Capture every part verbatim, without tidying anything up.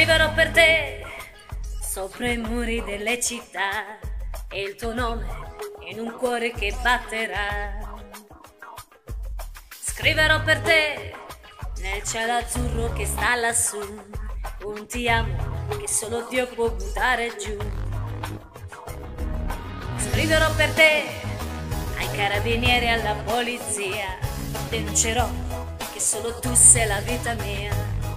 Scriverò per te sopra i muri delle città e il tuo nome in un cuore che batterà. Scriverò per te nel cielo azzurro che sta lassù un ti amo che solo Dio può buttare giù. Scriverò per te ai carabinieri e alla polizia, denuncerò che solo tu sei la vita mia.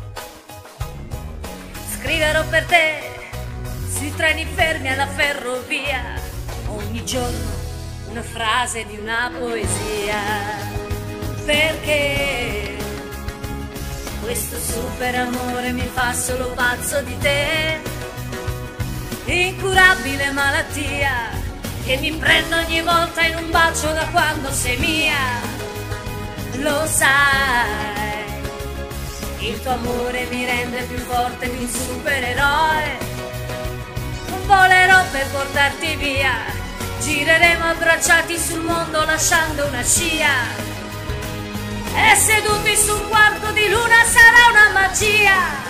Scriverò per te sui treni fermi alla ferrovia, ogni giorno una frase di una poesia, perché questo super amore mi fa solo pazzo di te, incurabile malattia che mi prendo ogni volta in un bacio da quando sei mia. Lo sai, il tuo amore mi rende più forte di un supereroe. Volerò per portarti via, gireremo abbracciati sul mondo lasciando una scia, e seduti su un quarto di luna sarà una magia.